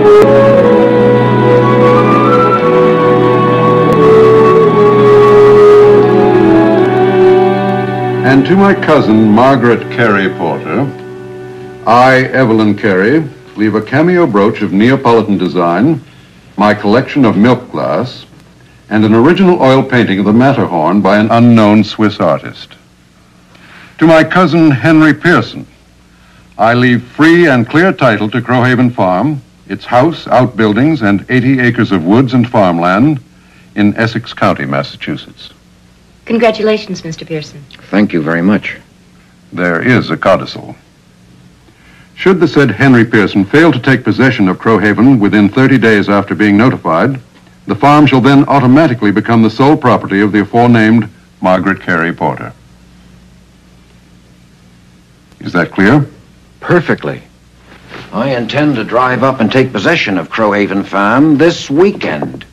And to my cousin, Margaret Carey Porter, I, Evelyn Carey, leave a cameo brooch of Neapolitan design, my collection of milk glass, and an original oil painting of the Matterhorn by an unknown Swiss artist. To my cousin, Henry Pearson, I leave free and clear title to Crowhaven Farm, its house, outbuildings, and 80 acres of woods and farmland in Essex County, Massachusetts. Congratulations, Mr. Pearson. Thank you very much. There is a codicil. Should the said Henry Pearson fail to take possession of Crowhaven within 30 days after being notified, the farm shall then automatically become the sole property of the aforenamed Margaret Carey Porter. Is that clear? Perfectly. I intend to drive up and take possession of Crowhaven Farm this weekend.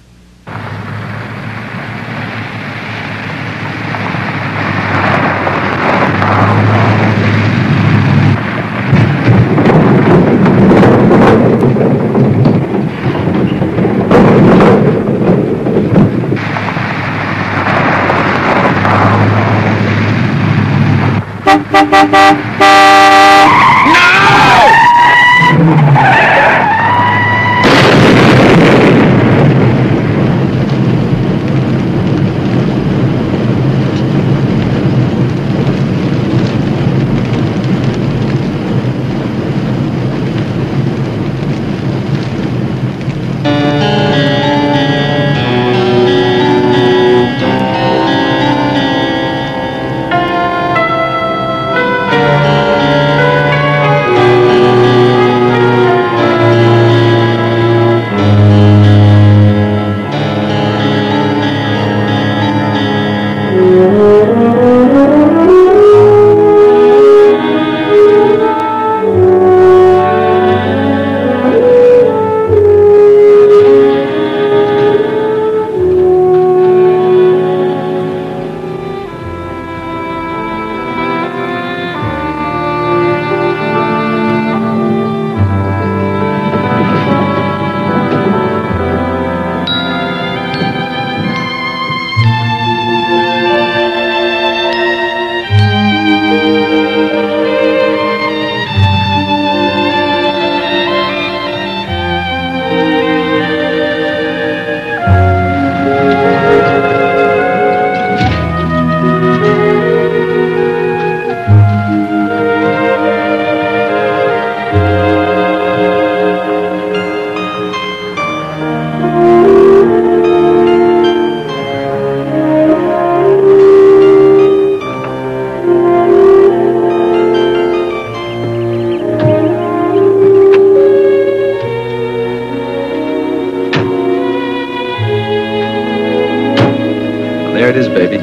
There it is, baby.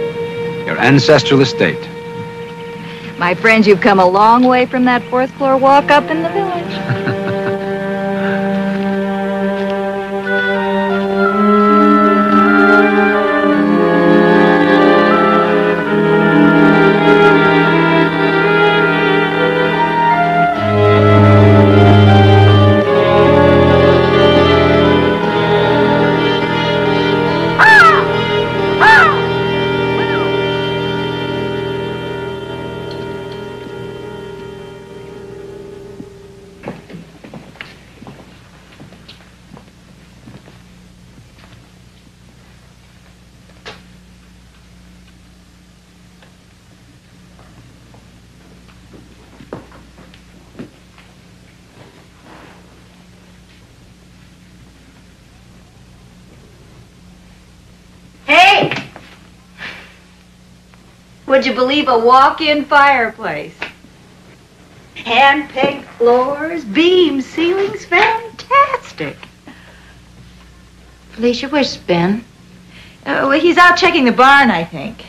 Your ancestral estate. My friends, you've come a long way from that fourth floor walk up in the village. Would you believe a walk-in fireplace? Hand-pegged floors, beams, ceilings, fantastic. Felicia, where's Ben? Well, he's out checking the barn, I think.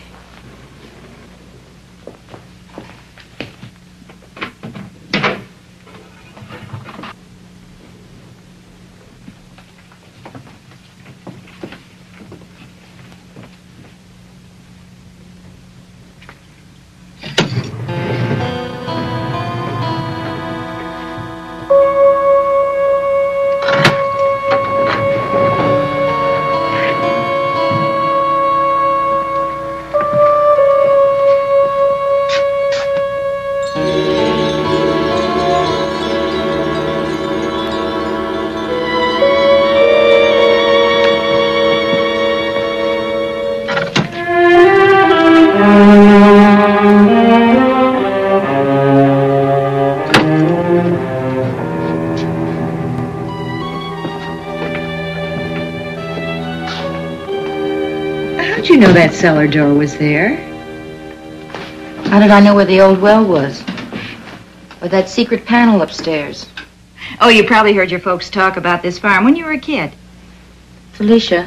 you know that cellar door was there? How did I know where the old well was? Or that secret panel upstairs? Oh, you probably heard your folks talk about this farm when you were a kid. Felicia,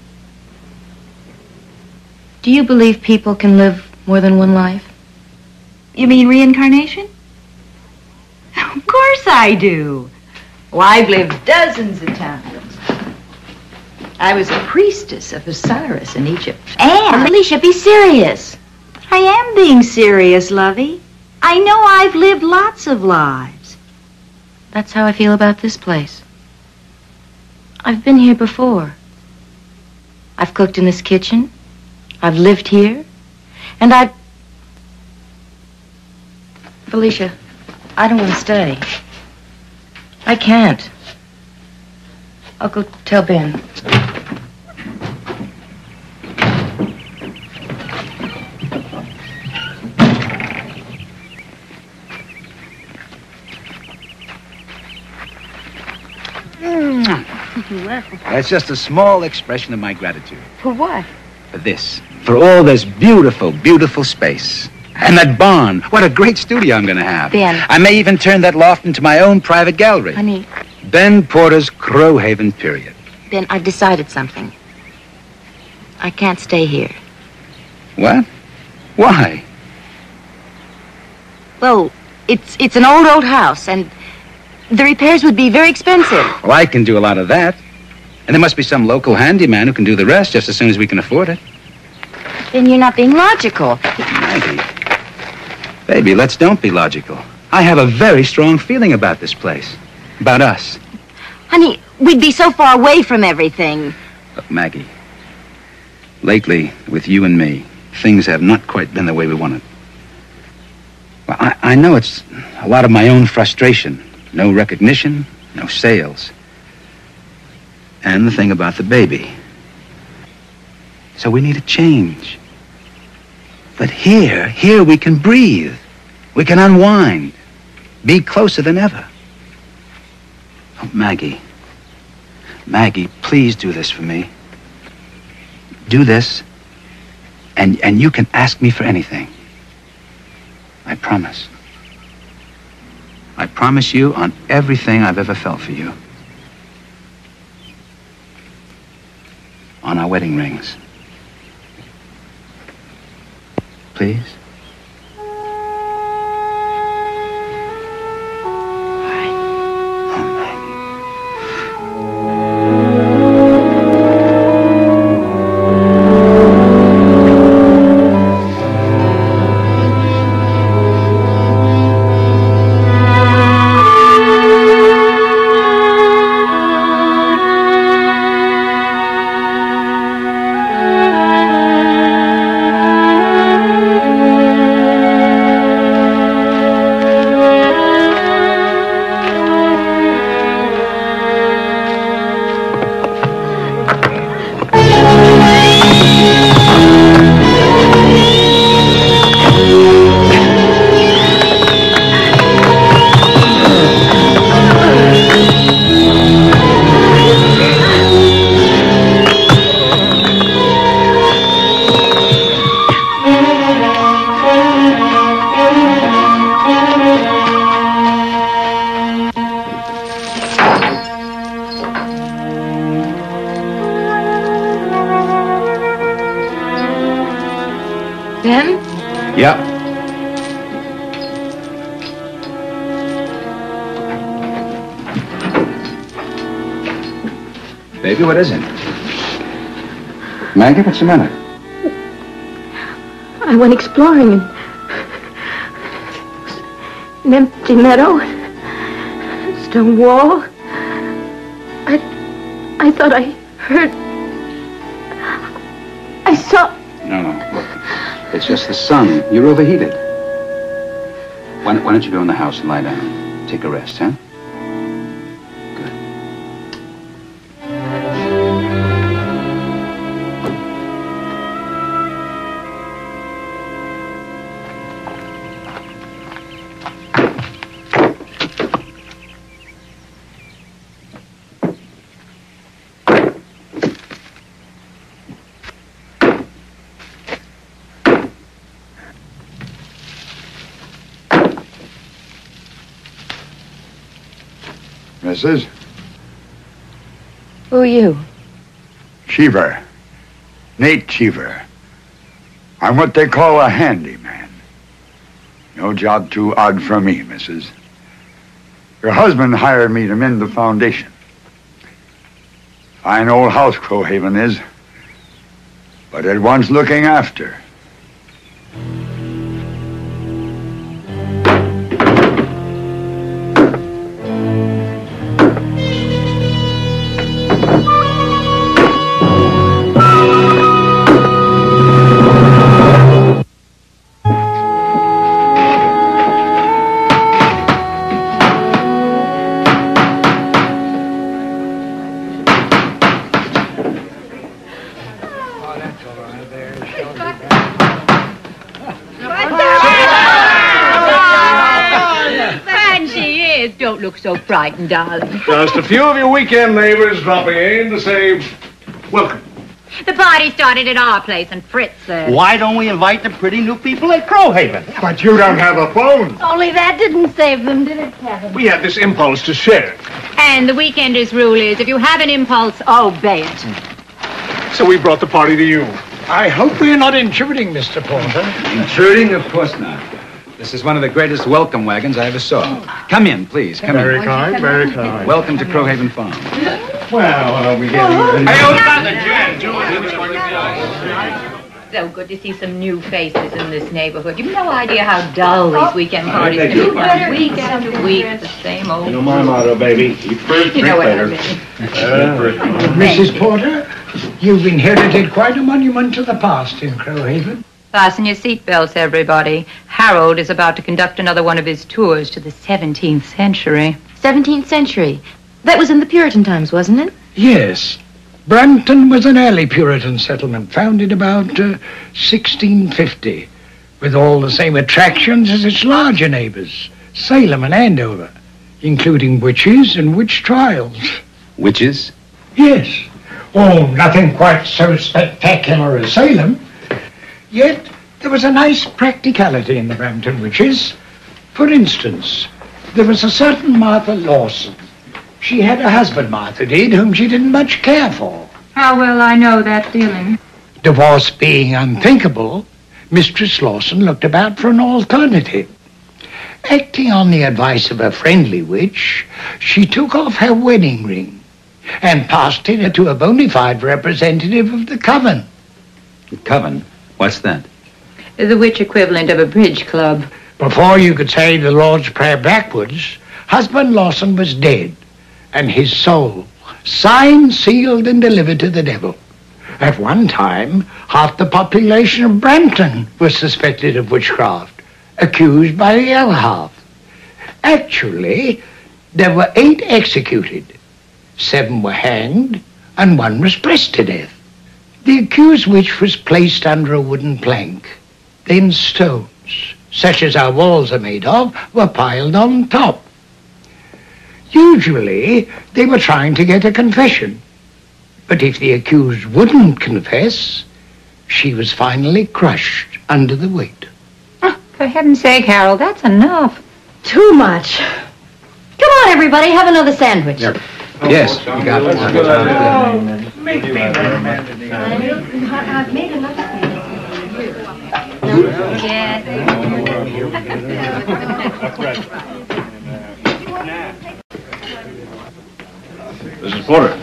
do you believe people can live more than one life? You mean reincarnation? Of course I do. Well, I've lived dozens of times. I was a priestess of Osiris in Egypt. And... Felicia, be serious. I am being serious, Lovey. I know I've lived lots of lives. That's how I feel about this place. I've been here before. I've cooked in this kitchen. I've lived here. And I've... Felicia, I don't want to stay. I can't. I'll go tell Ben. That's just a small expression of my gratitude. For what? For this. For all this beautiful, beautiful space. And that barn. What a great studio I'm going to have. Ben. I may even turn that loft into my own private gallery. Honey. Ben Porter's Crowhaven period. Ben, I've decided something. I can't stay here. What? Why? Well, it's an old house, and the repairs would be very expensive. Well, I can do a lot of that. And there must be some local handyman who can do the rest just as soon as we can afford it. Then you're not being logical. Maggie. Baby, let's don't be logical. I have a very strong feeling about this place. About us. Honey, we'd be so far away from everything. Look, Maggie. Lately, with you and me, things have not quite been the way we wanted. Well, I know it's a lot of my own frustration. No recognition, no sales. And the thing about the baby. So we need a change. But here we can breathe. We can unwind. Be closer than ever. Oh, Maggie. Maggie, please do this for me. Do this, and you can ask me for anything. I promise. I promise you on everything I've ever felt for you. On our wedding rings. Please? Ben? Yeah. Baby, what is it? Maggie, what's the matter? I went exploring in an empty meadow, stone wall. I thought I heard. I saw. No, look. It's just the sun. You're overheated. Why don't you go in the house and lie down? Take a rest, huh? Good. Mrs. Who are you? Cheever. Nate Cheever. I'm what they call a handyman. No job too odd for me, Mrs. Your husband hired me to mend the foundation. Fine old house Crowhaven is, but it wants looking after. Don't look so frightened, darling. Just a few of your weekend neighbors dropping in to say welcome. The party started at our place, and Fritz said... Why don't we invite the pretty new people at Crowhaven? But you don't have a phone. Only that didn't save them, did it, Kevin? We had this impulse to share. And the weekender's rule is, if you have an impulse, obey it. So we brought the party to you. I hope we're not intruding, Mr. Porter. Intruding? Of course not. This is one of the greatest welcome wagons I ever saw. Come in, please. Come in. Very kind, very kind. Welcome to Crowhaven Farm. Well, we get even. So good to see some new faces in this neighborhood. You've no idea how dull these weekend parties can become. Week after week, the same old... You know my motto, baby. Eat first, You know what I drink mean. Mrs. Porter, you've inherited quite a monument to the past in Crowhaven. Fasten your seatbelts, everybody. Harold is about to conduct another one of his tours to the 17th century. 17th century. That was in the Puritan times, wasn't it? Yes. Brampton was an early Puritan settlement, founded about 1650, with all the same attractions as its larger neighbors, Salem and Andover, including witches and witch trials. Witches? Yes. Oh, nothing quite so spectacular as Salem. Yet, there was a nice practicality in the Brampton witches. For instance, there was a certain Martha Lawson. She had a husband, Martha did, whom she didn't much care for. How well I know that feeling. Divorce being unthinkable, Mistress Lawson looked about for an alternative. Acting on the advice of a friendly witch, she took off her wedding ring and passed it to a bona fide representative of the Coven. The Coven? What's that? The witch equivalent of a bridge club. Before you could say the Lord's Prayer backwards, husband Lawson was dead, and his soul signed, sealed, and delivered to the devil. At one time, half the population of Brampton was suspected of witchcraft, accused by the other half. Actually, there were 8 executed, 7 were hanged, and 1 was pressed to death. The accused witch was placed under a wooden plank. Then stones, such as our walls are made of, were piled on top. Usually, they were trying to get a confession. But if the accused wouldn't confess, she was finally crushed under the weight. Oh, for heaven's sake, Harold, that's enough. Too much. Come on, everybody, have another sandwich. Yep. Yes, you got it. Make me I've made another Mrs. Porter,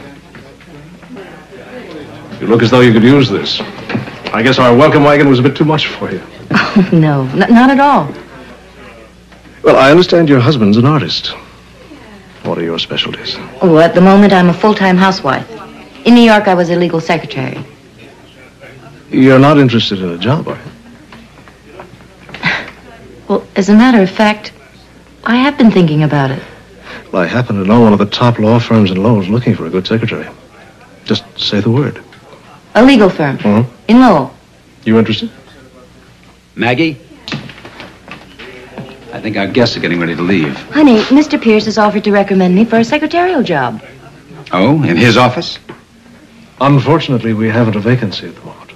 you look as though you could use this. I guess our welcome wagon was a bit too much for you. Oh, no, not at all. Well, I understand your husband's an artist. What are your specialties? Oh, at the moment, I'm a full-time housewife. In New York, I was a legal secretary. You're not interested in a job, are you? Well, as a matter of fact, I have been thinking about it. Well, I happen to know one of the top law firms in Lowell is looking for a good secretary. Just say the word. A legal firm. Mm-hmm. In Lowell. You interested? Maggie? I think our guests are getting ready to leave. Honey, Mr. Pierce has offered to recommend me for a secretarial job. Oh, in his office? Unfortunately, we haven't a vacancy at the moment.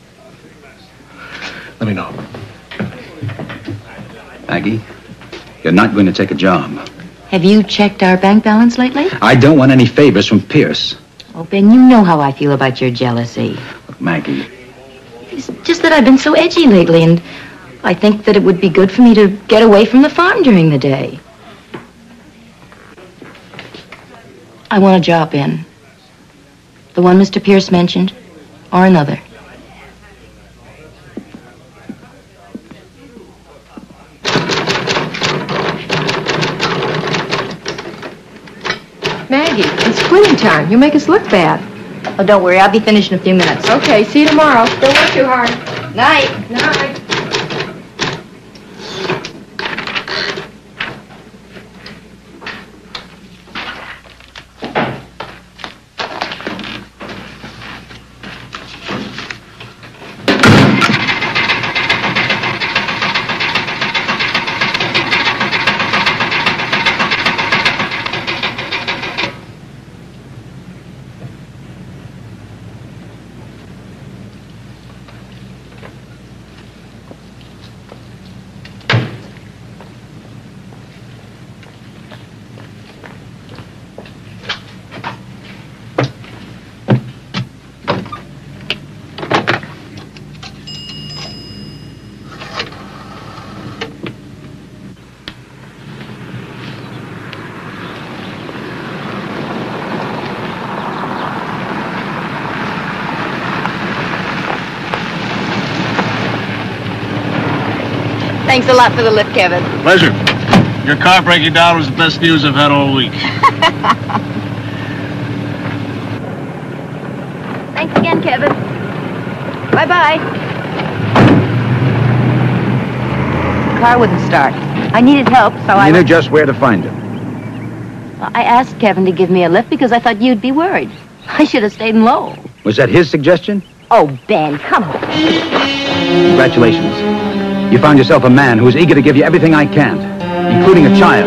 Let me know. Maggie, you're not going to take a job. Have you checked our bank balance lately? I don't want any favors from Pierce. Oh, Ben, you know how I feel about your jealousy. Look, Maggie, It's just that I've been so edgy lately, and I think that it would be good for me to get away from the farm during the day. I want a job, Ben. The one Mr. Pierce mentioned, or another. Maggie, it's quitting time. You make us look bad. Oh, don't worry. I'll be finished in a few minutes. Okay, see you tomorrow. Don't work too hard. Night. Night. Thanks a lot for the lift, Kevin. Pleasure. Your car breaking down was the best news I've had all week. Thanks again, Kevin. Bye-bye. The car wouldn't start. I needed help, so You knew just where to find him. I asked Kevin to give me a lift because I thought you'd be worried. I should have stayed in Lowell. Was that his suggestion? Oh, Ben, come on. Congratulations. You found yourself a man who is eager to give you everything I can't, including a child.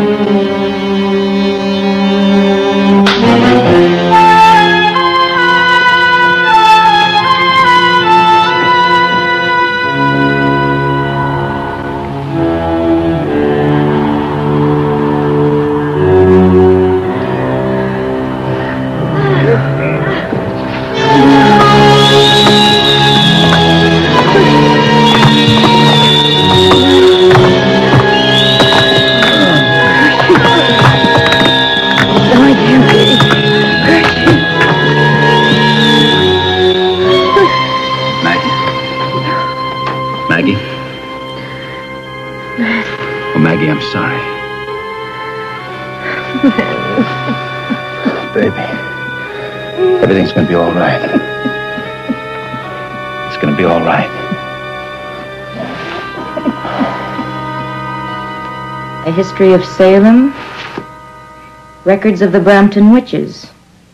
Maggie, I'm sorry. Baby, everything's gonna be all right. It's gonna be all right. A history of Salem. Records of the Brampton witches.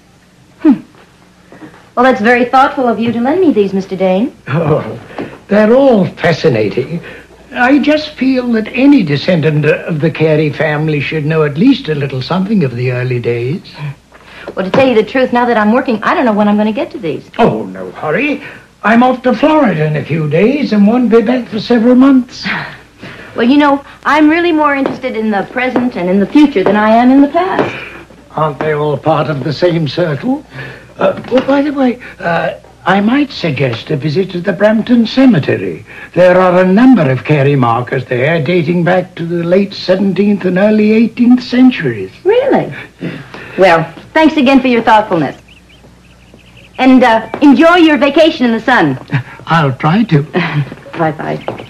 Well, that's very thoughtful of you to lend me these, Mr. Dane. Oh, they're all fascinating. I just feel that any descendant of the Carey family should know at least a little something of the early days. Well, to tell you the truth, now that I'm working, I don't know when I'm going to get to these. Oh, no hurry. I'm off to Florida in a few days and won't be back for several months. Well, you know, I'm really more interested in the present and in the future than I am in the past. Aren't they all part of the same circle? Well, by the way, I might suggest a visit to the Brampton Cemetery. There are a number of Carey markers there dating back to the late 17th and early 18th centuries. Really? Well, thanks again for your thoughtfulness. And enjoy your vacation in the sun. I'll try to. Bye-bye.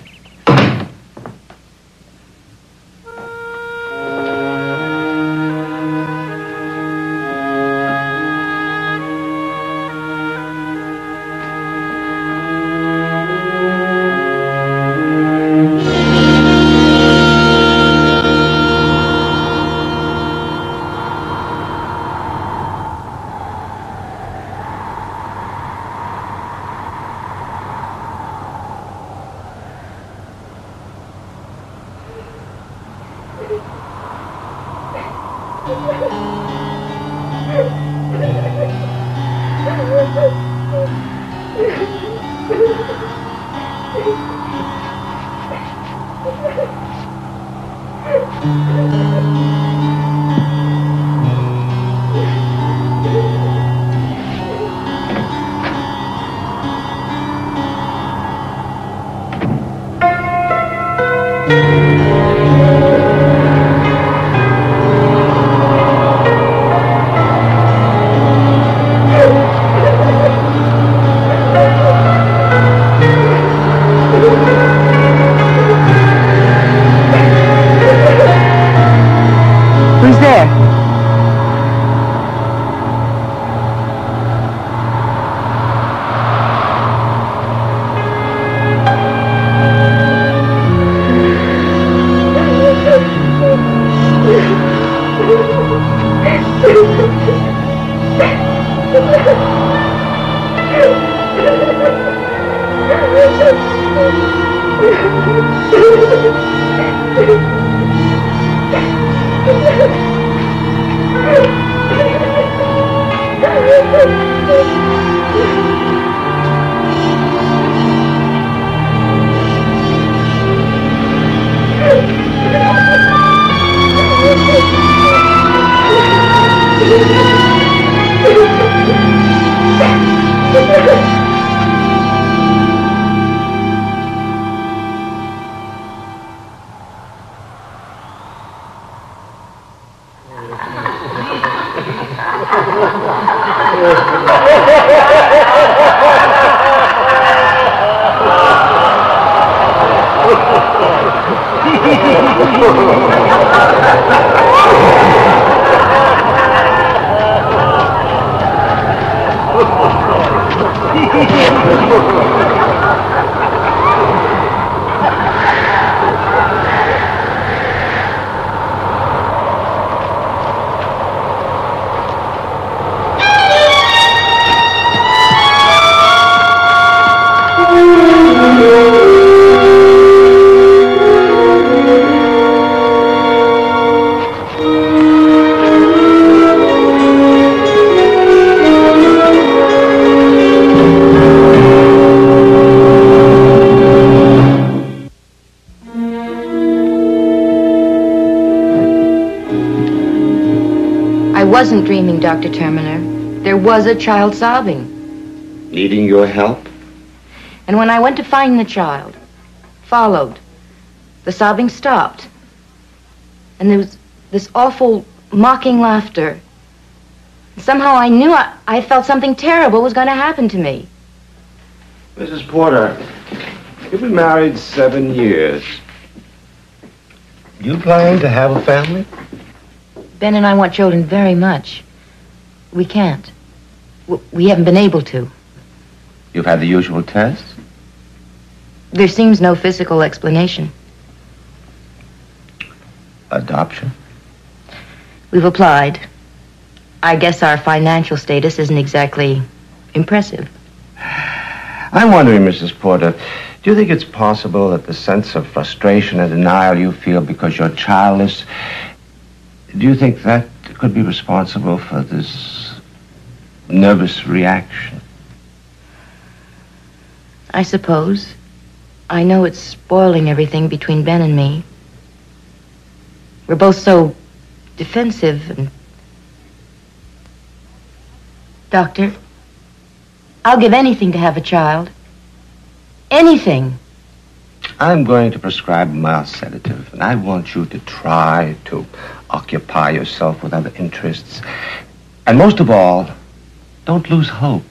I wasn't dreaming, Dr. Terminer. There was a child sobbing. Needing your help? And when I went to find the child, followed, the sobbing stopped. And there was this awful, mocking laughter. Somehow I knew I felt something terrible was going to happen to me. Mrs. Porter, you've been married 7 years. You planning to have a family? Ben and I want children very much. We can't. We haven't been able to. You've had the usual tests? There seems no physical explanation. Adoption? We've applied. I guess our financial status isn't exactly impressive. I'm wondering, Mrs. Porter, do you think it's possible that the sense of frustration and denial you feel because you're childless, do you think that could be responsible for this nervous reaction? I suppose. I know it's spoiling everything between Ben and me. We're both so defensive and... Doctor, I'll give anything to have a child. Anything. I'm going to prescribe a mild sedative, and I want you to try to occupy yourself with other interests. And most of all, don't lose hope.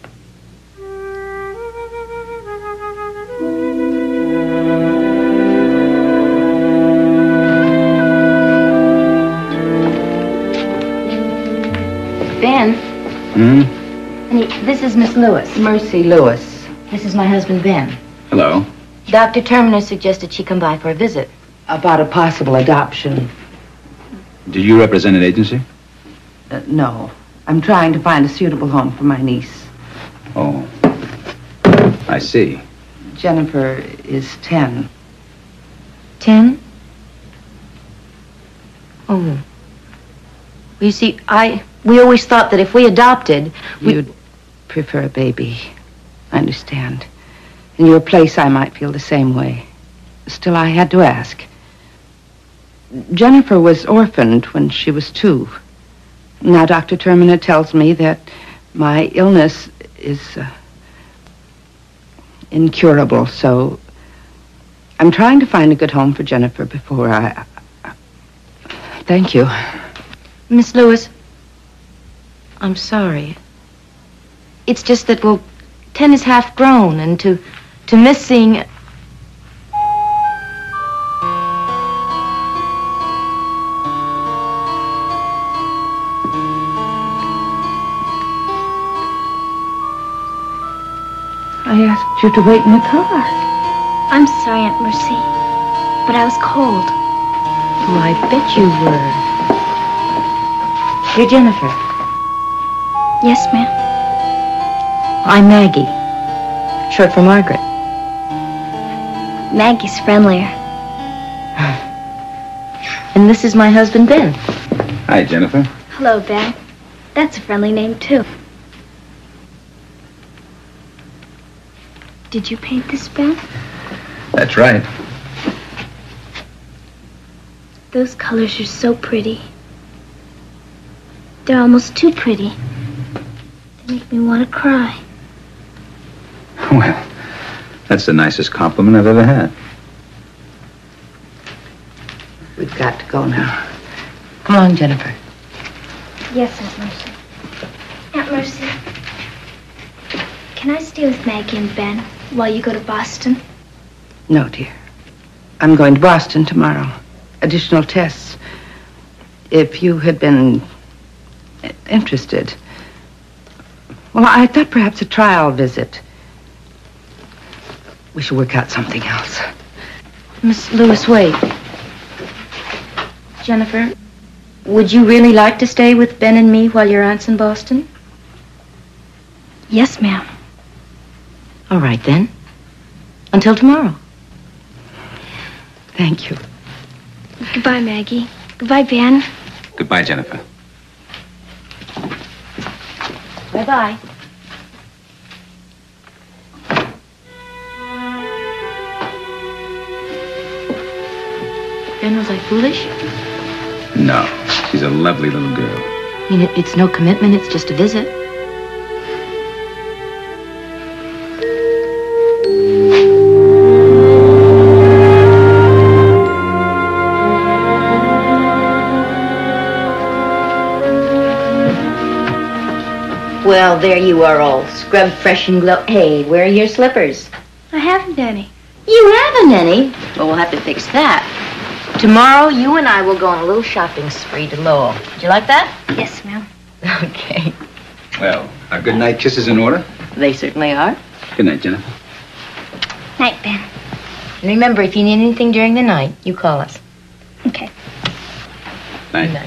Ben? Honey, this is Miss Lewis. Mercy Lewis. This is my husband, Ben. Hello. Dr. Terminer suggested she come by for a visit. About a possible adoption. Do you represent an agency? No. I'm trying to find a suitable home for my niece. Oh. I see. Jennifer is 10. 10? Oh. You see, we always thought that if we adopted, You'd prefer a baby. I understand. In your place, I might feel the same way. Still, I had to ask. Jennifer was orphaned when she was 2. Now, Dr. Terminer tells me that my illness is incurable, so I'm trying to find a good home for Jennifer before I... Thank you. Miss Lewis, I'm sorry. It's just that, well, 10 is half grown, and to miss seeing... I asked you to wait in the car. I'm sorry, Aunt Mercy, but I was cold. Oh, I bet you were. Dear Jennifer, Yes, ma'am. I'm Maggie, short for Margaret. Maggie's friendlier. And this is my husband, Ben. Hi, Jennifer. Hello, Ben. That's a friendly name, too. Did you paint this, Ben? That's right. Those colors are so pretty. They're almost too pretty. They make me want to cry. Well, that's the nicest compliment I've ever had. We've got to go now. Come along, Jennifer. Yes, Aunt Mercy. Aunt Mercy, can I stay with Maggie and Ben while you go to Boston? No, dear. I'm going to Boston tomorrow. Additional tests. If you had been interested. Well, I thought perhaps a trial visit. We should work out something else. Miss Lewis, wait. Jennifer, would you really like to stay with Ben and me while your aunt's in Boston? Yes, ma'am. All right, then. Until tomorrow. Thank you. Goodbye, Maggie. Goodbye, Ben. Goodbye, Jennifer. Bye-bye. Ben, was I foolish? No, she's a lovely little girl. I mean, it's no commitment, it's just a visit. Well, there you are, all scrubbed fresh and glow. Hey, where are your slippers? I haven't any. You haven't any? Well, we'll have to fix that. Tomorrow, you and I will go on a little shopping spree to Lowell. Would you like that? Yes, ma'am. Okay. Well, our good night kisses in order. They certainly are. Good night, Jennifer. Night, Ben. And remember, if you need anything during the night, you call us. Okay. Night. Good night.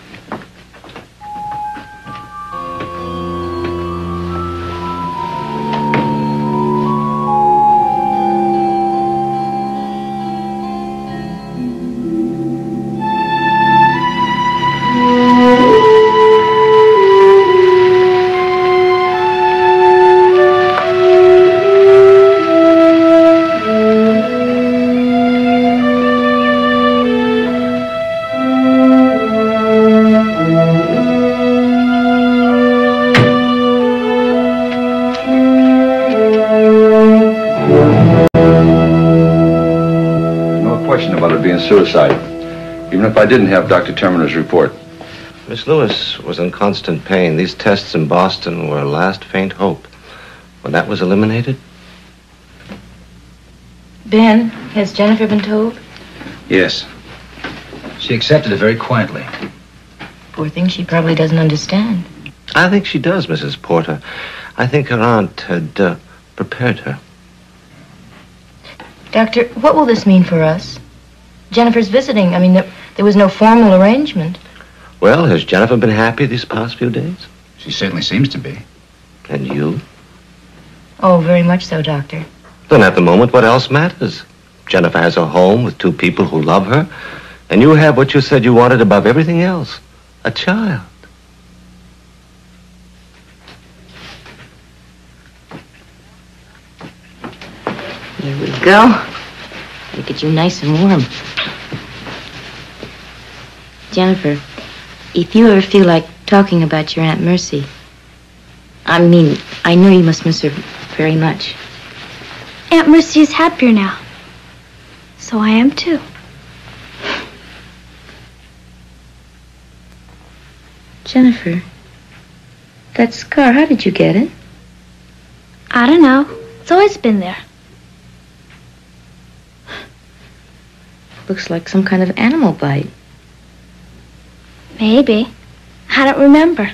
Suicide, even if I didn't have Dr. Terminer's report. Miss Lewis was in constant pain. These tests in Boston were a last faint hope. When that was eliminated? Ben, has Jennifer been told? Yes. She accepted it very quietly. Poor thing, she probably doesn't understand. I think she does, Mrs. Porter. I think her aunt had prepared her. Doctor, what will this mean for us? Jennifer's visiting. I mean, there was no formal arrangement. Well, has Jennifer been happy these past few days? She certainly seems to be. And you? Oh, very much so, Doctor. Then at the moment, what else matters? Jennifer has a home with two people who love her, and you have what you said you wanted above everything else, a child. Here we go. Look at you nice and warm. Jennifer, if you ever feel like talking about your Aunt Mercy, I know you must miss her very much. Aunt Mercy is happier now. So I am, too. Jennifer, that scar, how did you get it? I don't know. It's always been there. Looks like some kind of animal bite. Maybe. I don't remember.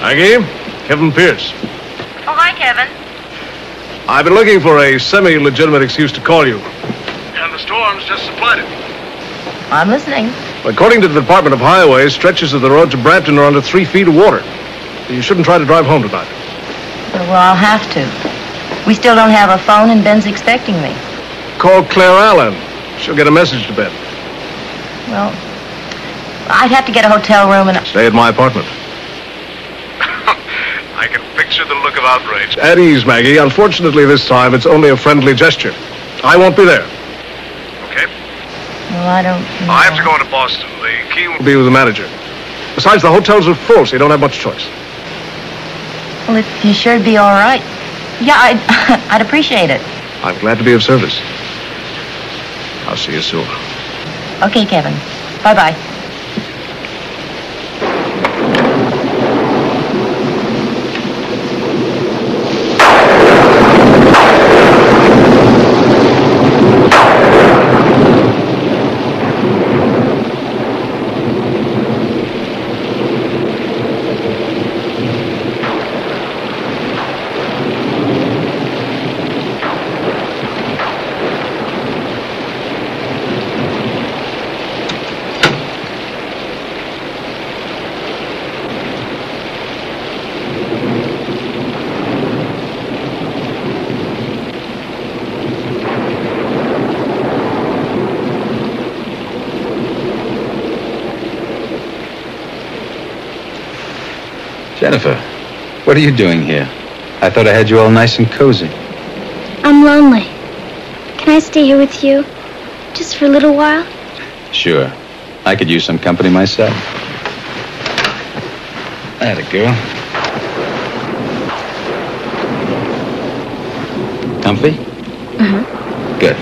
Maggie, Kevin Pierce. Oh, hi, Kevin. I've been looking for a semi-legitimate excuse to call you. And the storm's just supplied it. I'm listening. According to the Department of Highways, stretches of the road to Brampton are under 3 feet of water. You shouldn't try to drive home tonight. Well, I'll have to. We still don't have a phone, and Ben's expecting me. Call Claire Allen. She'll get a message to Ben. Well, I'd have to get a hotel room and... Stay at my apartment. I can picture the look of outrage. At ease, Maggie. Unfortunately, this time, it's only a friendly gesture. I won't be there. Okay? Well, I don't know. I have to go into Boston. The key will be with the manager. Besides, the hotels are full, so you don't have much choice. Well, if you sure be all right. Yeah, I'd appreciate it. I'm glad to be of service. I'll see you soon. Okay, Kevin. Bye-bye. Jennifer, what are you doing here? I thought I had you all nice and cozy. I'm lonely. Can I stay here with you? Just for a little while? Sure. I could use some company myself. Atta girl. Comfy? Uh-huh. Good.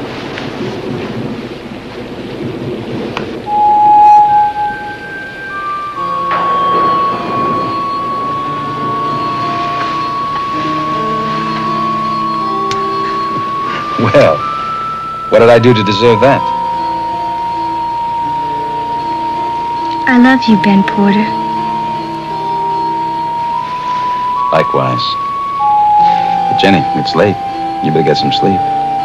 Well, what did I do to deserve that? I love you, Ben Porter. Likewise. But Jenny, it's late. You better get some sleep.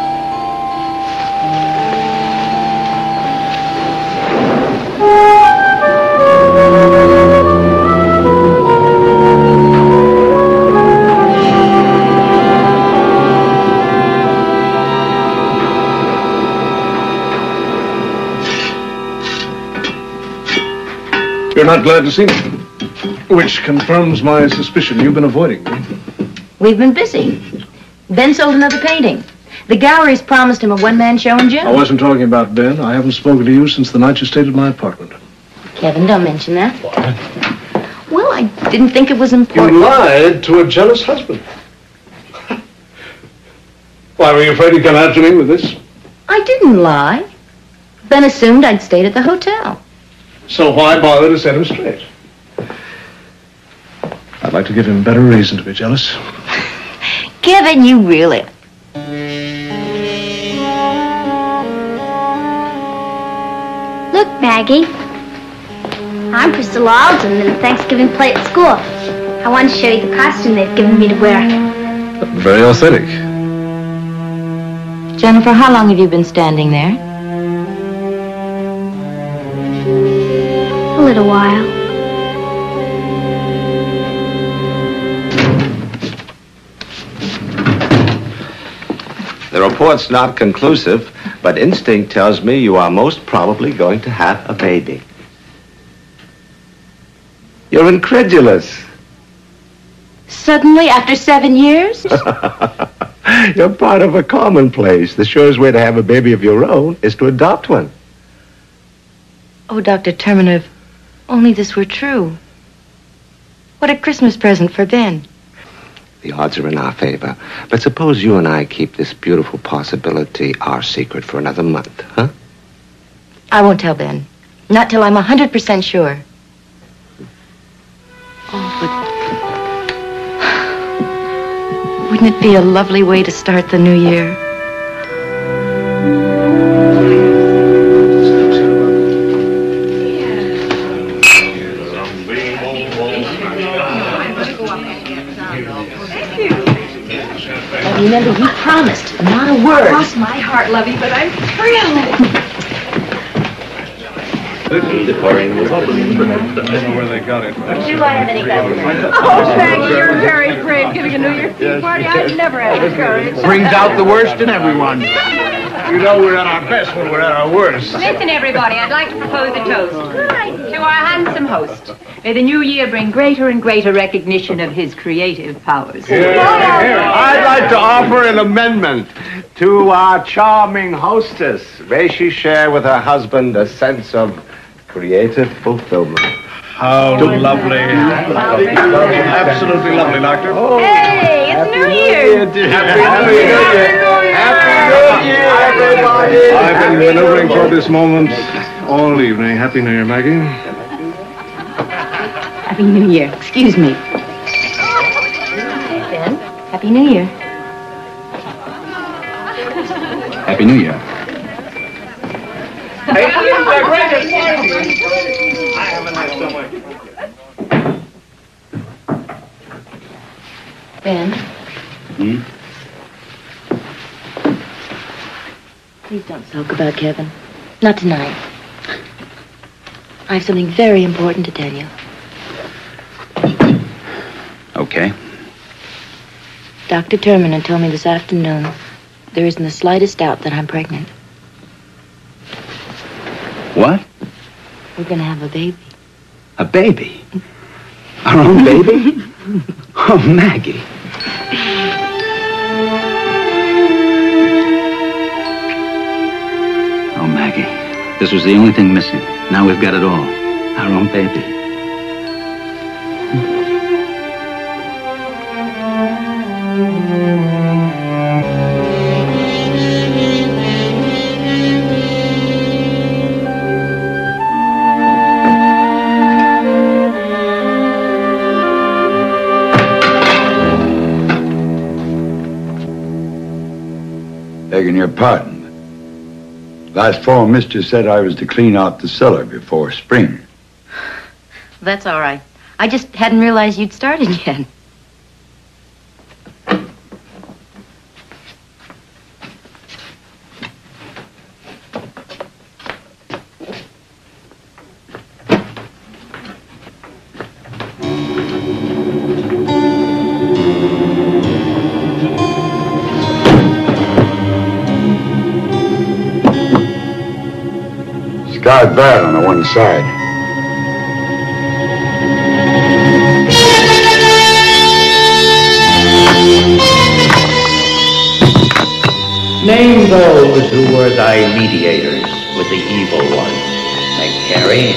You're not glad to see me, which confirms my suspicion. You've been avoiding me. We've been busy. Ben sold another painting. The gallery's promised him a one-man show in June. I wasn't talking about Ben. I haven't spoken to you since the night you stayed at my apartment. Kevin, don't mention that. Why? Well, I didn't think it was important. You lied to a jealous husband. Why, were you afraid he'd come after me with this? I didn't lie. Ben assumed I'd stayed at the hotel. So why bother to set him straight? I'd like to give him better reason to be jealous. Kevin, you really... Look, Maggie. I'm Priscilla Alden in the Thanksgiving play at school. I want to show you the costume they've given me to wear. Very authentic. Jennifer, how long have you been standing there? A little while. The report's not conclusive, but instinct tells me you are most probably going to have a baby. You're incredulous. Suddenly, after 7 years? You're part of a commonplace. The surest way to have a baby of your own is to adopt one. Oh, Dr. Terminer, if only this were true. What a Christmas present for Ben. The odds are in our favor. But suppose you and I keep this beautiful possibility our secret for another month, huh? I won't tell Ben. Not till I'm 100% sure. Oh, but... wouldn't it be a lovely way to start the new year? Remember, you promised. Not a word. Cross my heart, Lovey, but I'm thrilled. I don't know where they got it. Do I have any government? Oh, Maggie, you're very brave giving a New Year's Eve party. I've never had the courage. Brings out the worst in everyone. You know we're at our best when we're at our worst. Listen, everybody, I'd like to propose a toast to our handsome host. May the new year bring greater and greater recognition of his creative powers. I'd like to offer an amendment to our charming hostess. May she share with her husband a sense of creative fulfillment. How lovely. Absolutely lovely, Doctor. Hey, it's New Year's. Happy New Year. Happy New Year, everybody. I've been maneuvering toward this moment all evening. Happy New Year, Maggie. Happy New Year. Excuse me. Ben, Happy New Year. Happy New Year. Hey, this is the greatest I have a nice stomach. Ben, Hmm? please don't sulk about Kevin. Not tonight. I have something very important to tell you. Okay. Dr. Terminen told me this afternoon there isn't the slightest doubt that I'm pregnant. What? We're going to have a baby. A baby? Our own baby? Oh, Maggie. Oh, Maggie. This was the only thing missing. Now we've got it all. Our own baby. Begging your pardon. Last fall, Mister said I was to clean out the cellar before spring. That's all right. I just hadn't realized you'd started yet. Scarred bad on the one side. Name those who were thy mediators with the evil one. Make Carrie.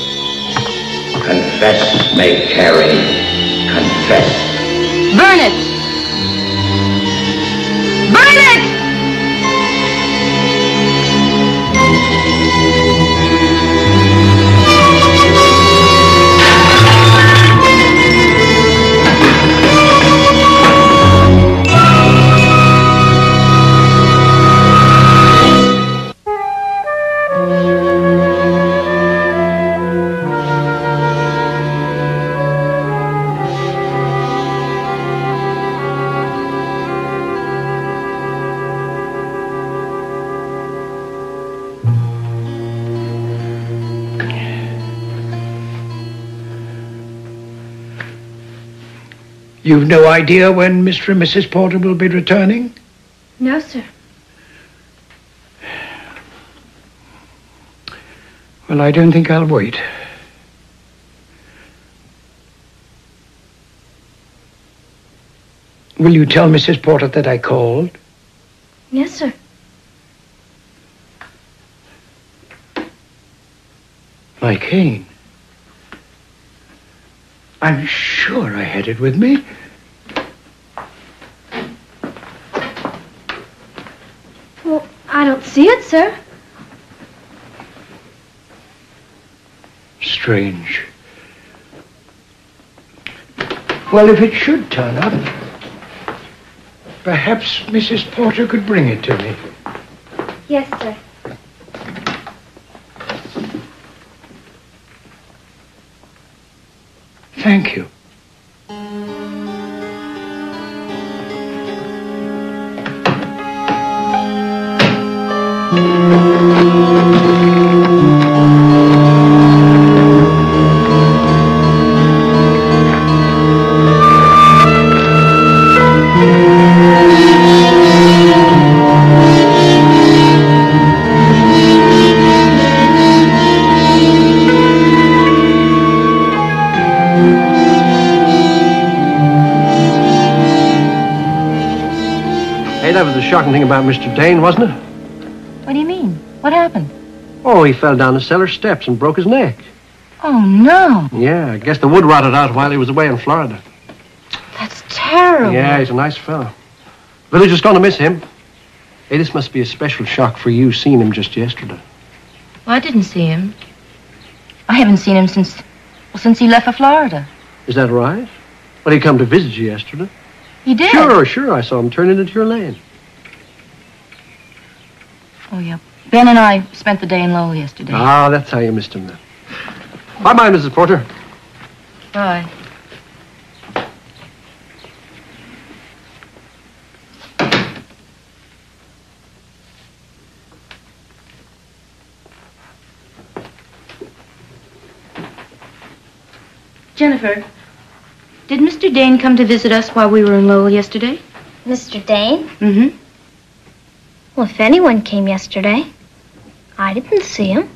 Confess, make Carrie. Confess. Burn it! Burn it! You've no idea when Mr. and Mrs. Porter will be returning? No, sir. Well, I don't think I'll wait. Will you tell Mrs. Porter that I called? Yes, sir. My cane. I'm sure I had it with me. Well, I don't see it, sir. Strange. Well, if it should turn up, perhaps Mrs. Porter could bring it to me. Yes, sir. Thank you. that was the shocking thing about Mr. Dane, wasn't it? What do you mean? What happened? Oh, he fell down the cellar steps and broke his neck. Oh, no. Yeah, I guess the wood rotted out while he was away in Florida. That's terrible. Yeah, he's a nice fellow. Village is going to miss him. Hey, this must be a special shock for you, seeing him just yesterday. Well, I didn't see him. I haven't seen him since he left for Florida. Is that right? Well, he come to visit you yesterday. He did? Sure. I saw him turning into your lane. Oh, yeah. Ben and I spent the day in Lowell yesterday. Ah, that's how you missed him then. Bye-bye, Mrs. Porter. Bye. Jennifer, did Mr. Dane come to visit us while we were in Lowell yesterday? Mr. Dane? Mm-hmm. Well, if anyone came yesterday, I didn't see him.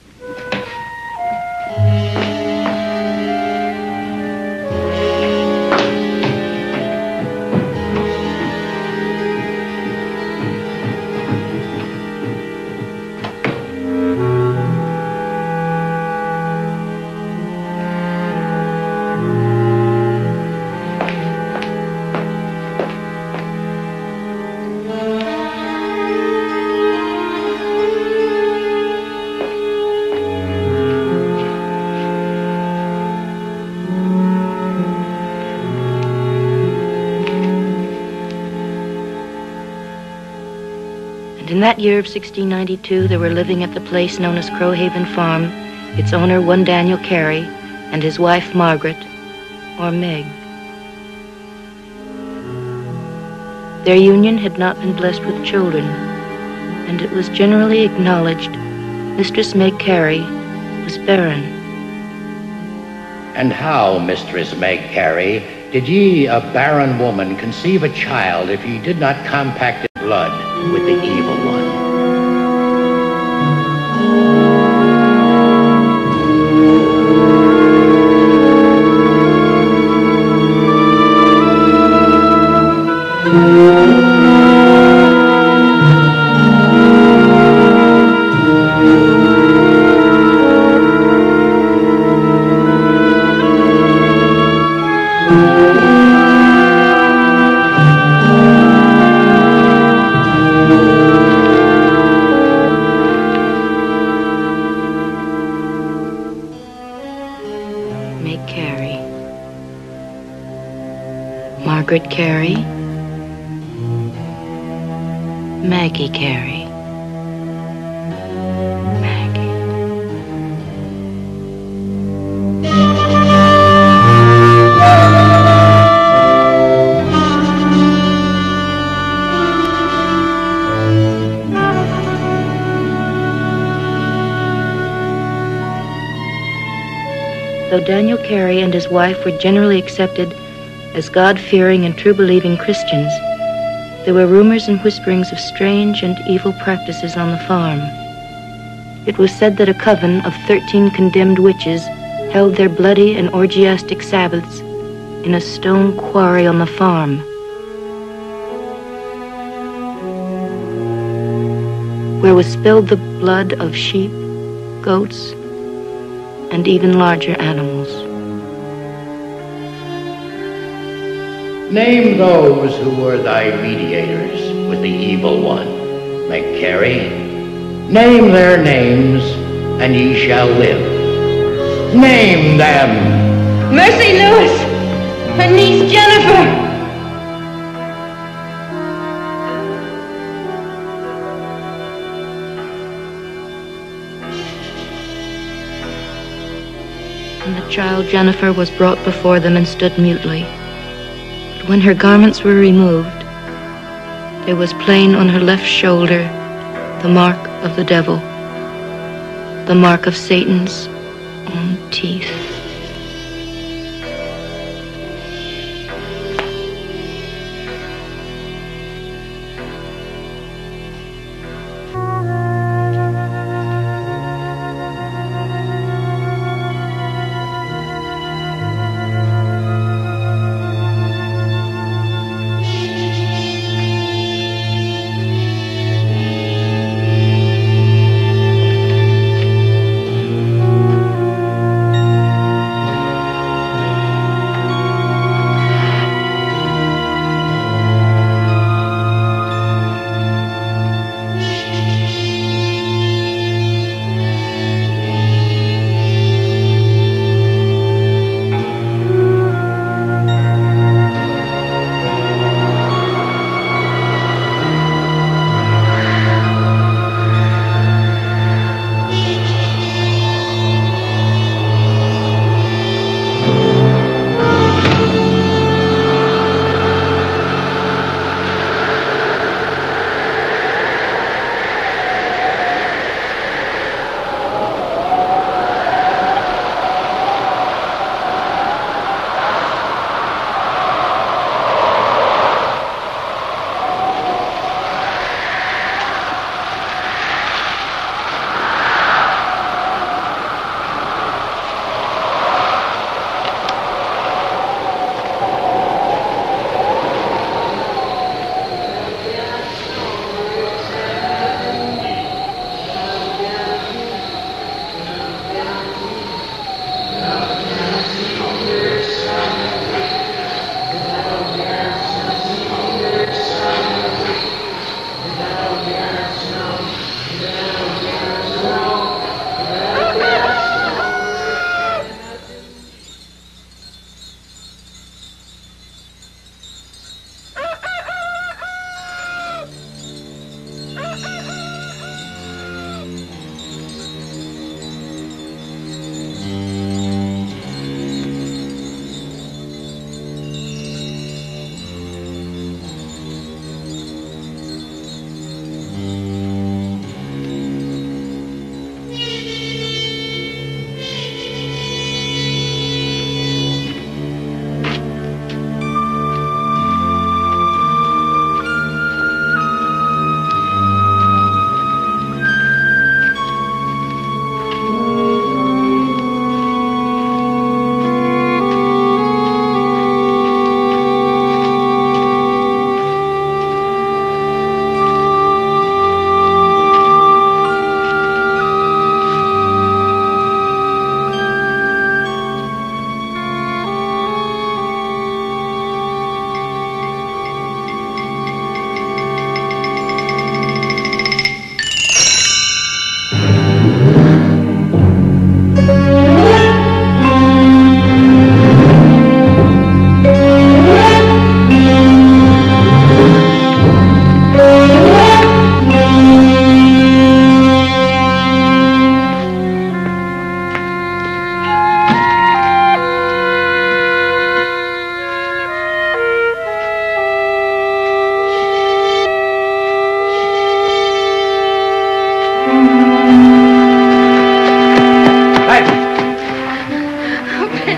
In that year of 1692, they were living at the place known as Crowhaven Farm, its owner, one Daniel Carey, and his wife, Margaret, or Meg. Their union had not been blessed with children, and it was generally acknowledged Mistress Meg Carey was barren. And how, Mistress Meg Carey, did ye, a barren woman, conceive a child if ye did not compact in blood with the evil one? Margaret Carey, Maggie Carey. Though Daniel Carey and his wife were generally accepted as God-fearing and true-believing Christians, there were rumors and whisperings of strange and evil practices on the farm. It was said that a coven of 13 condemned witches held their bloody and orgiastic Sabbaths in a stone quarry on the farm. Where was spilled the blood of sheep, goats, and even larger animals. Name those who were thy mediators with the evil one, Meg Carey. Name their names, and ye shall live. Name them. Mercy Lewis, her niece Jennifer. And the child Jennifer was brought before them and stood mutely. But when her garments were removed, there was plain on her left shoulder the mark of the devil, the mark of Satan's own teeth.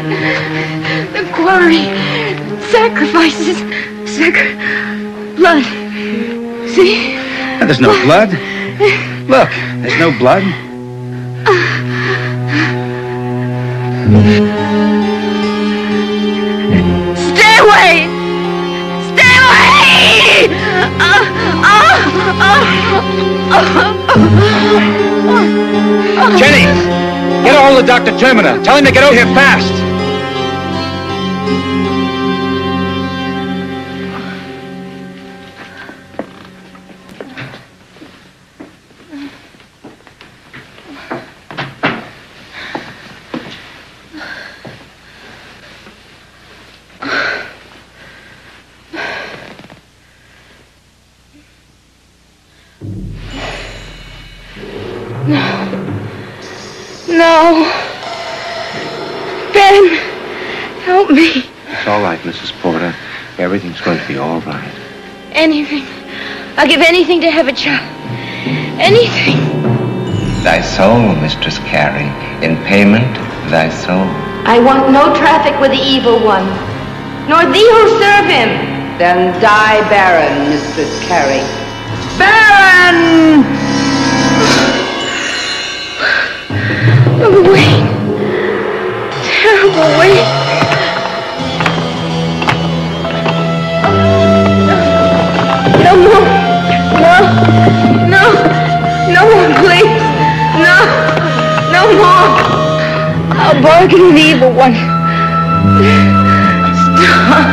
The quarry. Sacrifices. Blood. See? There's no blood. Look, there's no blood. Stay away! Stay away! Jenny! Get a hold of Dr. Termina. Tell him to get out here fast. No. Ben, help me. It's all right, Mrs. Porter. Everything's going to be all right. Anything. I'll give anything to have a child. Anything. Thy soul, Mistress Carey. In payment, thy soul. I want no traffic with the evil one, nor thee who serve him. Then die barren, Mistress Carey. Baron! Oh, wait. Terrible wait. No more. No more, please. No more. I'll bargain with the evil one. Stop.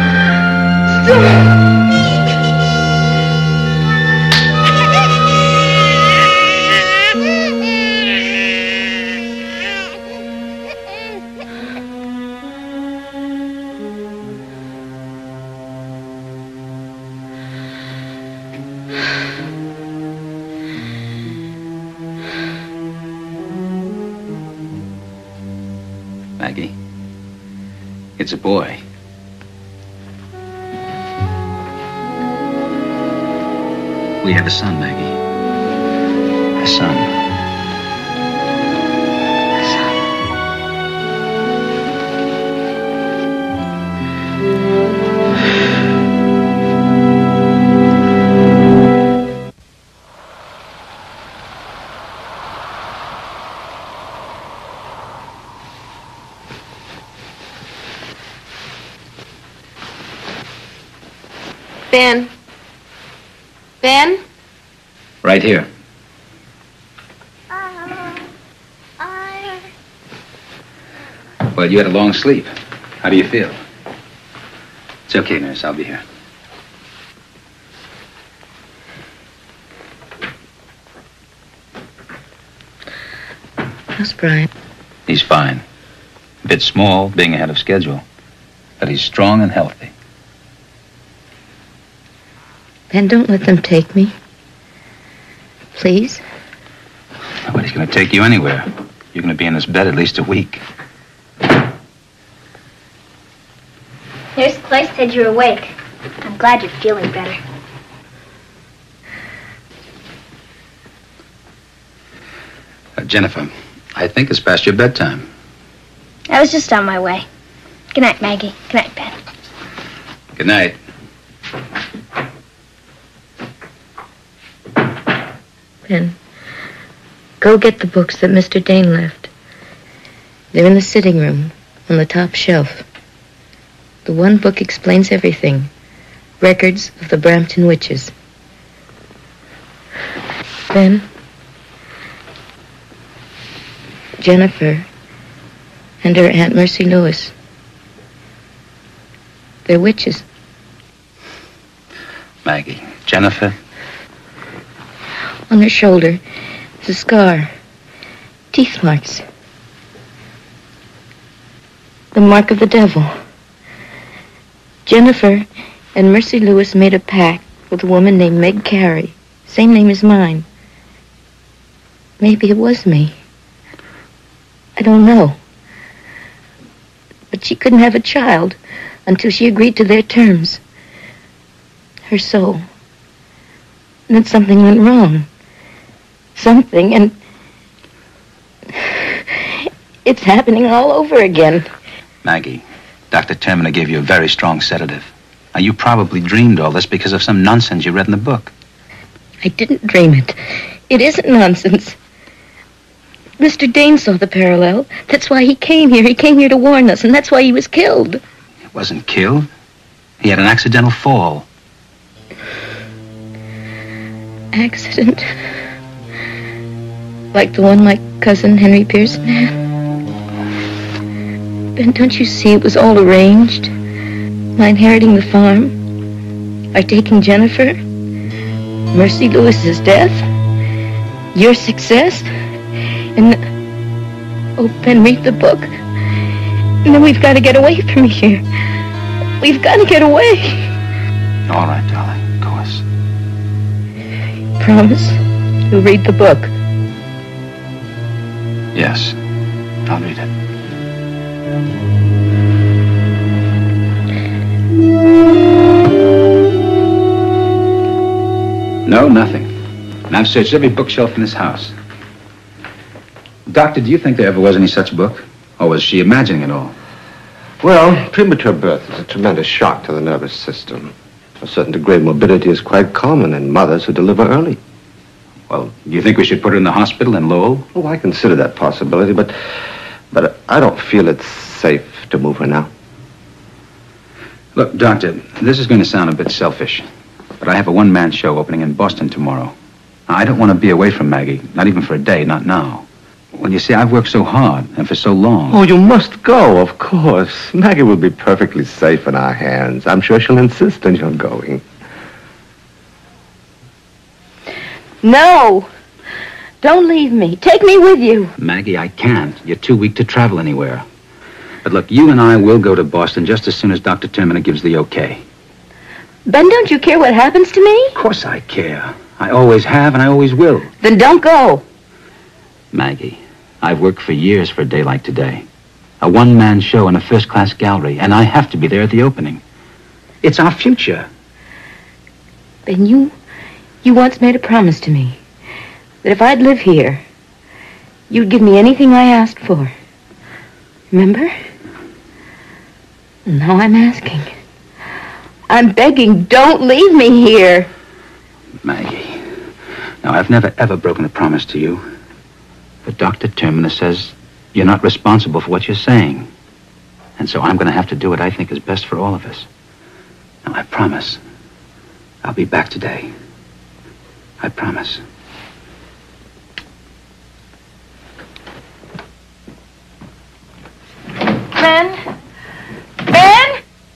Maggie, it's a boy. We have a son, Maggie. A son. Ben? Ben? Right here. Well, you had a long sleep. How do you feel? It's okay, nurse. I'll be here. How's Brian? He's fine. A bit small, being ahead of schedule. But he's strong and healthy. Ben, don't let them take me. Please? Nobody's going to take you anywhere. You're going to be in this bed at least a week. Nurse Clay said you're awake. I'm glad you're feeling better. Jennifer, I think it's past your bedtime. I was just on my way. Good night, Maggie. Good night, Ben. Good night. Ben, go get the books that Mr. Dane left. They're in the sitting room, on the top shelf. The one book explains everything. Records of the Brampton witches. Ben, Jennifer and her Aunt Mercy Lewis. They're witches. Maggie, Jennifer. On her shoulder is a scar. Teeth marks. The mark of the devil. Jennifer and Mercy Lewis made a pact with a woman named Meg Carey. Same name as mine. Maybe it was me. I don't know. But she couldn't have a child until she agreed to their terms. Her soul. And then something went wrong. And it's happening all over again. Maggie, Dr. Terminer gave you a very strong sedative. Now, you probably dreamed all this because of some nonsense you read in the book. I didn't dream it. It isn't nonsense. Mr. Dane saw the parallel. That's why he came here. He came here to warn us, and that's why he was killed. He wasn't killed. He had an accidental fall. Accident? Like the one my cousin Henry Pearson had? Ben, don't you see it was all arranged? My inheriting the farm, our taking Jennifer, Mercy Lewis's death, your success, and... Oh, Ben, read the book. And then we've got to get away from here. We've got to get away. All right, darling, of course. Promise you'll read the book. Yes, I'll read it. No, nothing. And I've searched every bookshelf in this house. Doctor, do you think there ever was any such book? Or was she imagining it all? Well, premature birth is a tremendous shock to the nervous system. A certain degree of morbidity is quite common in mothers who deliver early. Well, do you think we should put her in the hospital in Lowell? Oh, I consider that possibility, but I don't feel it's safe to move her now. Look, Doctor, this is going to sound a bit selfish, but I have a one-man show opening in Boston tomorrow. Now, I don't want to be away from Maggie, not even for a day, not now. Well, you see, I've worked so hard and for so long. Oh, you must go, of course. Maggie will be perfectly safe in our hands. I'm sure she'll insist on your going. No! Don't leave me. Take me with you. Maggie, I can't. You're too weak to travel anywhere. But look, you and I will go to Boston just as soon as Dr. Terminer gives the okay. Ben, don't you care what happens to me? Of course I care. I always have and I always will. Then don't go. Maggie, I've worked for years for a day like today. A one-man show in a first-class gallery, and I have to be there at the opening. It's our future. Ben, you once made a promise to me that if I'd live here, you'd give me anything I asked for. Remember? Now I'm asking. I'm begging, don't leave me here. Maggie, now I've never ever broken a promise to you. But Dr. Terminer says you're not responsible for what you're saying. And so I'm going to have to do what I think is best for all of us. Now, I promise I'll be back today. I promise. Ben? Ben?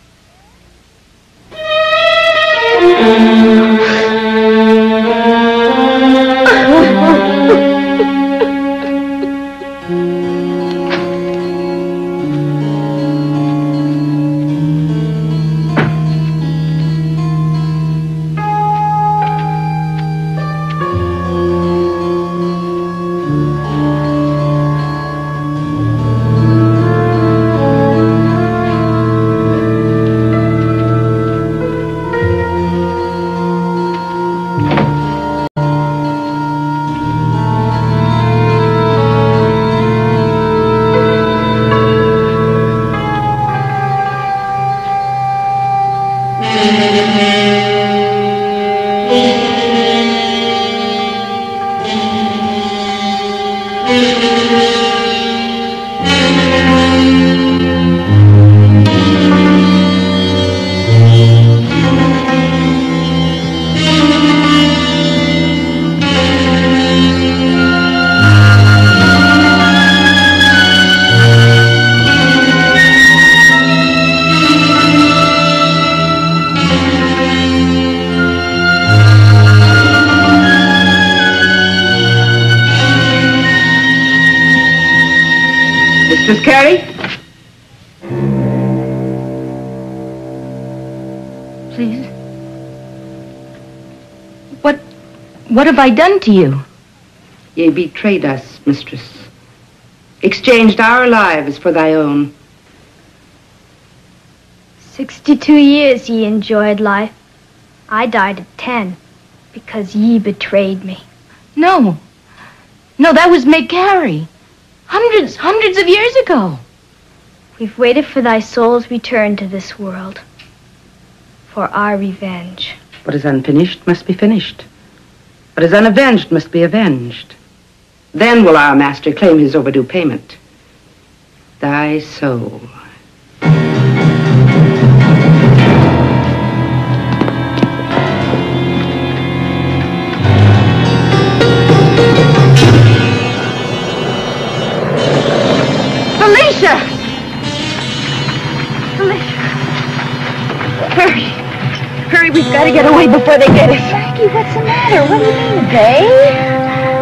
Miss Carey? Please. What have I done to you? Ye betrayed us, mistress. Exchanged our lives for thy own. 62 years ye enjoyed life. I died at 10 because ye betrayed me. No, that was Meg Carey. Hundreds of years ago. We've waited for thy soul's return to this world, for our revenge. What is unfinished must be finished. What is unavenged must be avenged. Then will our master claim his overdue payment. Thy soul. Felicia! Felicia! Hurry! Hurry, we've got to get away before they get us. Maggie, what's the matter? What do you mean, babe?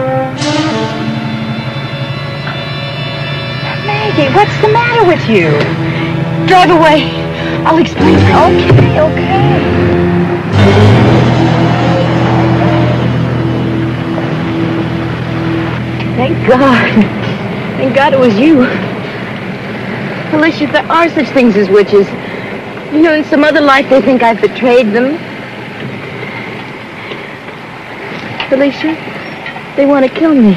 Maggie, what's the matter with you? Drive away. I'll explain. Okay, okay. Thank God. Thank God it was you. Felicia, there are such things as witches. You know, in some other life they think I've betrayed them. Felicia, they want to kill me.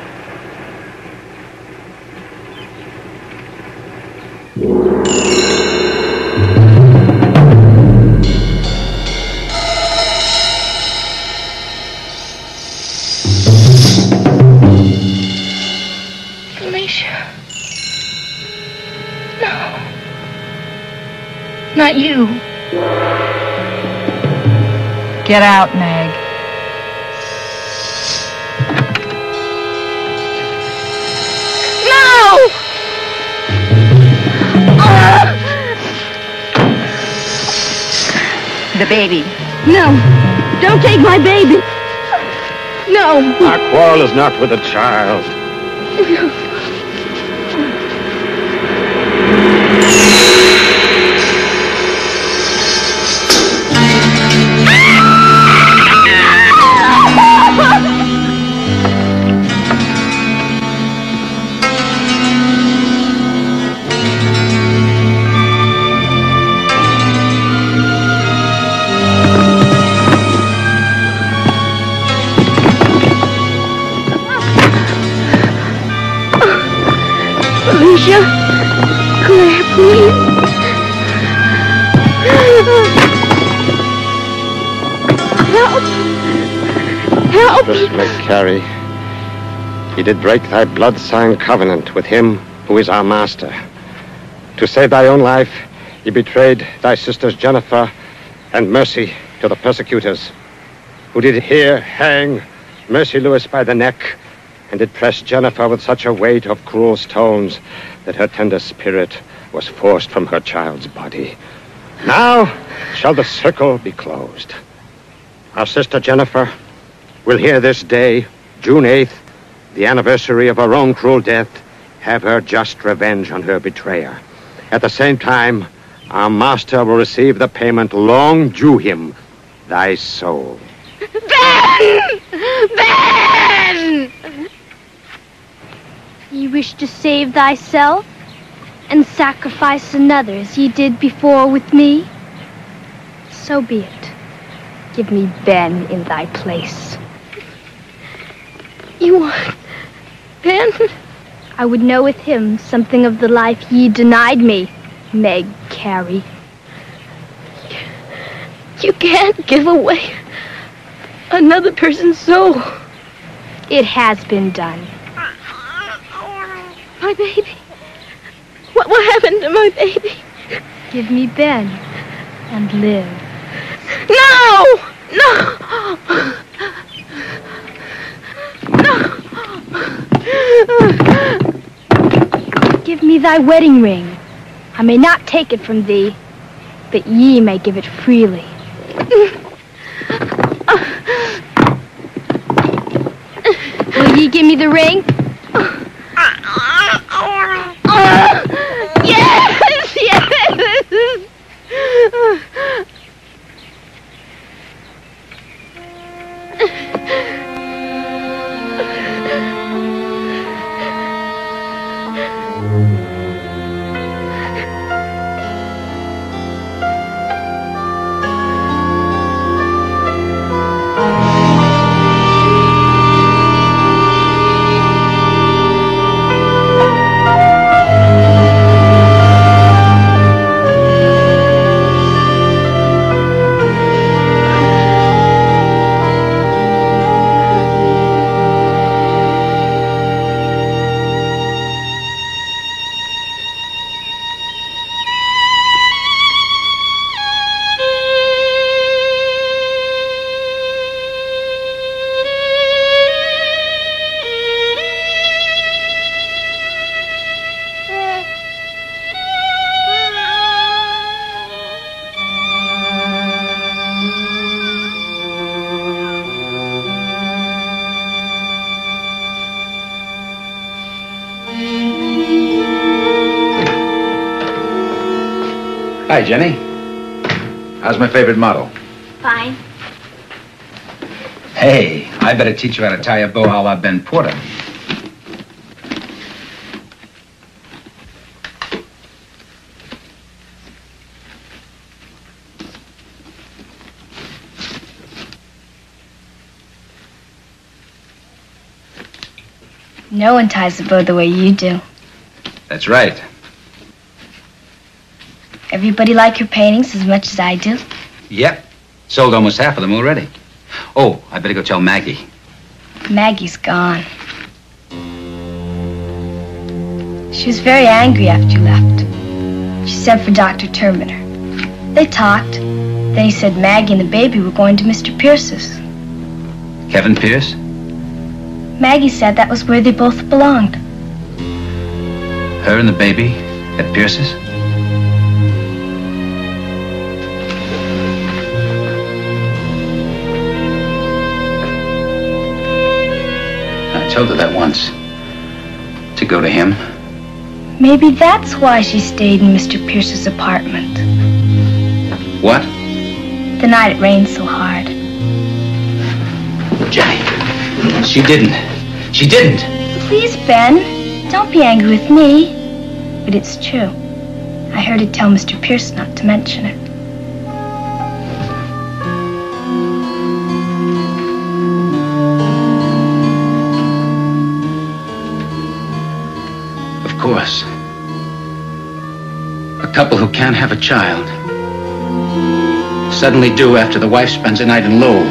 Not you. Get out, Meg. No! The baby. No. Don't take my baby. No. Our quarrel is not with the child. Felicia, Claire, please. Help! Help! Mistress McCary, he did break thy blood-signed covenant with him who is our master. To save thy own life, he betrayed thy sisters Jennifer and Mercy to the persecutors, who did here hang Mercy Lewis by the neck and did press Jennifer with such a weight of cruel stones that her tender spirit was forced from her child's body. Now shall the circle be closed. Our sister Jennifer will here this day, June 8th, the anniversary of her own cruel death, have her just revenge on her betrayer. At the same time, our master will receive the payment long due him, thy soul. Ben! Ben! Ye wish to save thyself and sacrifice another as ye did before with me? So be it. Give me Ben in thy place. You want Ben? I would know with him something of the life ye denied me, Meg Carey. You can't give away another person's soul. It has been done. My baby. What happened to my baby? Give me Ben and live. No! No! No! Give me thy wedding ring. I may not take it from thee, but ye may give it freely. Will ye give me the ring? Yes! Yes! Hi, Jenny. How's my favorite model? Fine. Hey, I better teach you how to tie a bow a la Ben Porter. No one ties a bow the way you do. That's right. Everybody like your paintings as much as I do? Yep. Sold almost half of them already. Oh, I better go tell Maggie. Maggie's gone. She was very angry after you left. She sent for Dr. Terminer. They talked. Then he said Maggie and the baby were going to Mr. Pierce's. Kevin Pierce? Maggie said that was where they both belonged. Her and the baby at Pierce's? I told her that once. To go to him. Maybe that's why she stayed in Mr. Pierce's apartment. What? The night it rained so hard. Jenny, she didn't. She didn't. Please, Ben, don't be angry with me. But it's true. I heard her tell Mr. Pierce not to mention it. Of course. A couple who can't have a child suddenly do after the wife spends a night in Lowell.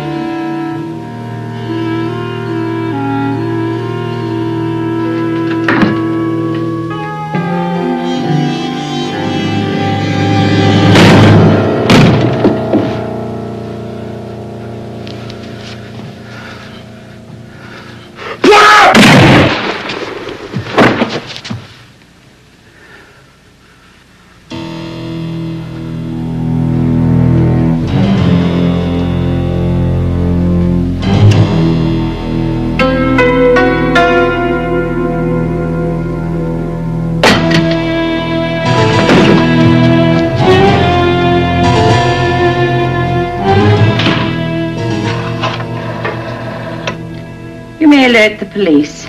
You may alert the police.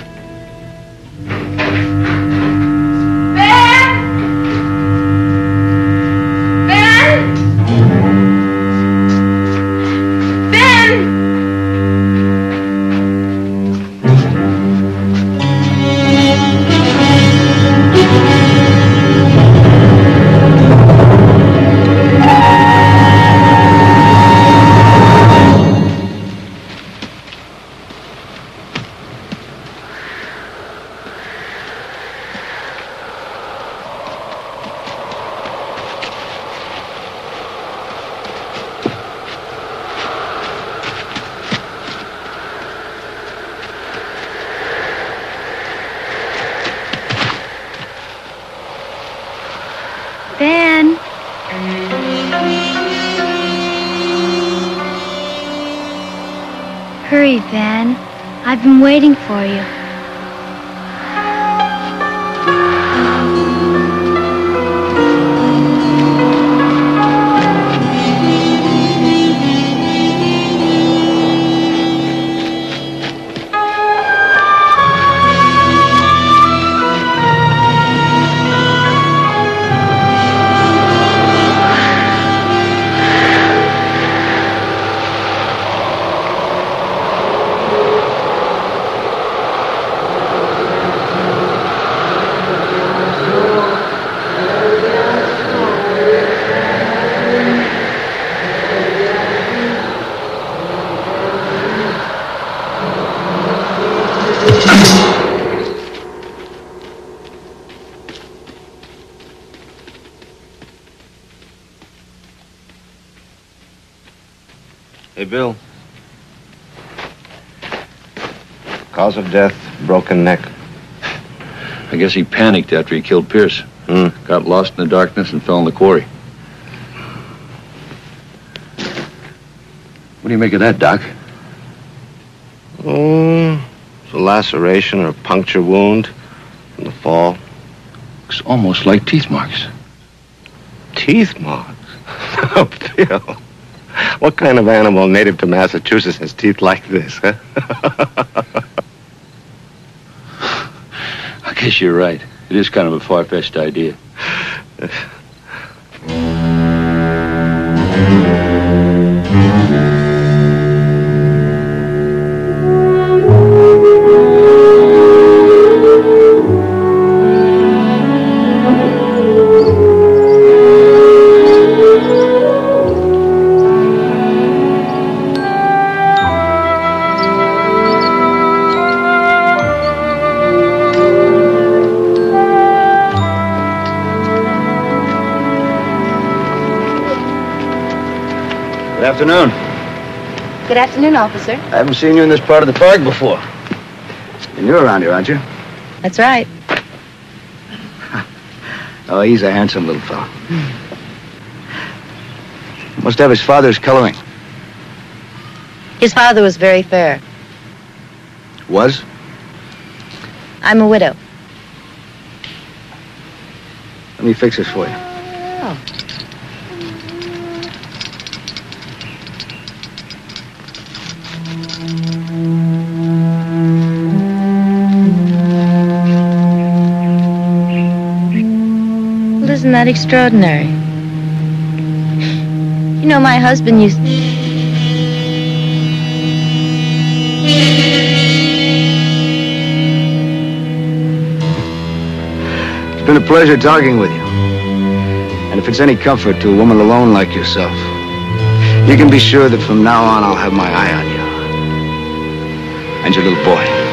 Ben. Hurry, Ben. I've been waiting for you. Hey, Bill. Cause of death, broken neck. I guess he panicked after he killed Pierce. Got lost in the darkness and fell in the quarry. What do you make of that, Doc? It's a laceration or a puncture wound from the fall. Looks almost like teeth marks. Teeth marks? Oh, Bill. What kind of animal native to Massachusetts has teeth like this, huh? I guess you're right. It is kind of a far-fetched idea. Good afternoon. Good afternoon, officer. I haven't seen you in this part of the park before. And you're around here, aren't you? That's right. Oh, he's a handsome little fellow. Must have his father's coloring. His father was very fair. Was? I'm a widow. Let me fix this for you. Oh. Well, isn't that extraordinary? You know, my husband used... It's been a pleasure talking with you. And if it's any comfort to a woman alone like yourself, you can be sure that from now on I'll have my eye on you. And your little boy.